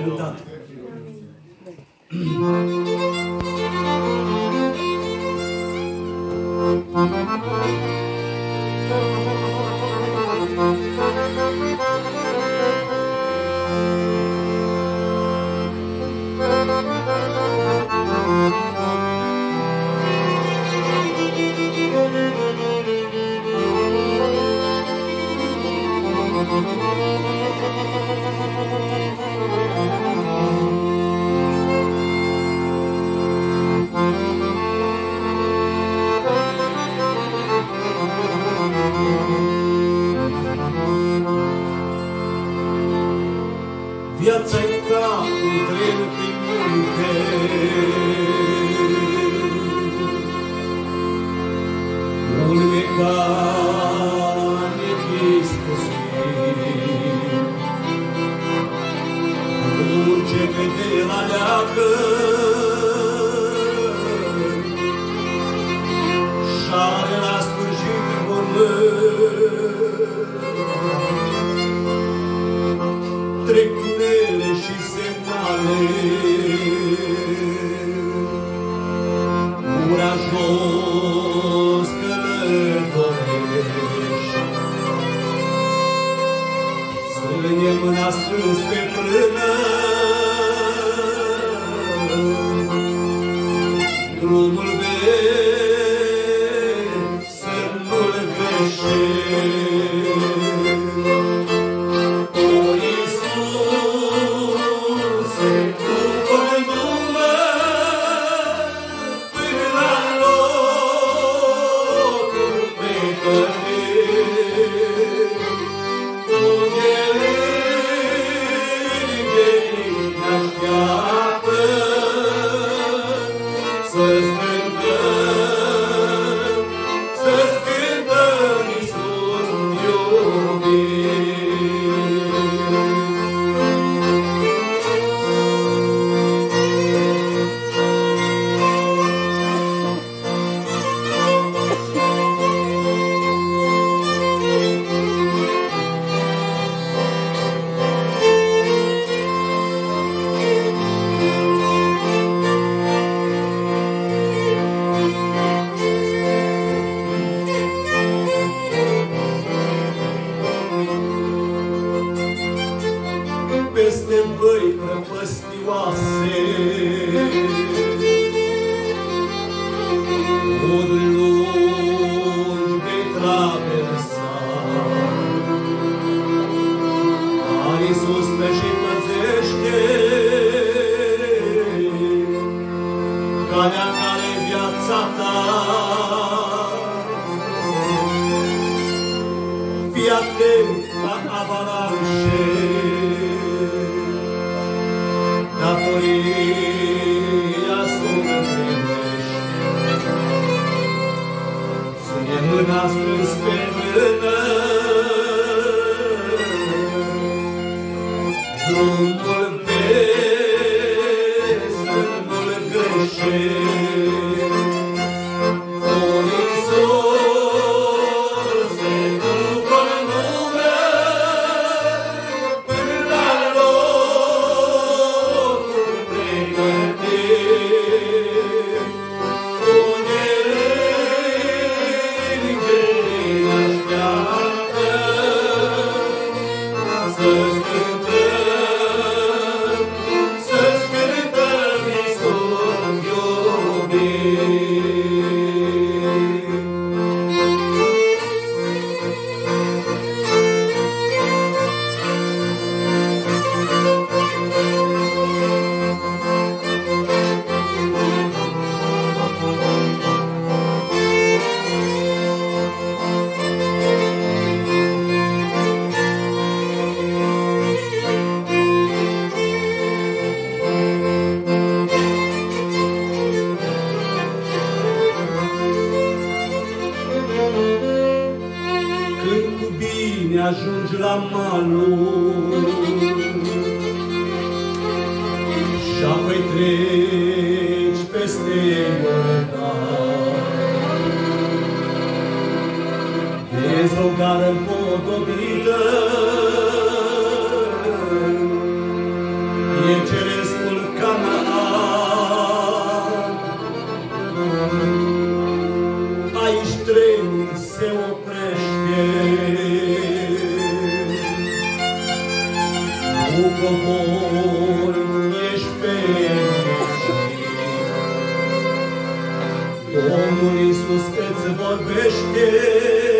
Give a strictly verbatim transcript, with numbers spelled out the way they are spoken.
binecuvântat. Viața-i ca un tren prin munte, un mecanic iscusit, drumul ce vede la leacă și-are la sfârșit mormânt. Trec tunele și semnale, curajos călătorești, ține mâna strâns pe frână, drumul vezi să nu-l greșești. Peste văi prăpăstioase, poduri lungi vei traversa, dar Iisus te și păzește, calea care viața ta. Fii atent la avalanșe, datoria s-o împlinește, ține mâna strâns pe frână, drumul vezi să nu-l greșești. Ajungi la malul și apoi treci peste Iordan. Vezi o gară împodobită, e cerescul Canaan. Aici trenul se oprește, cu cobori ești fericit. Domnul Iisus îți vorbește,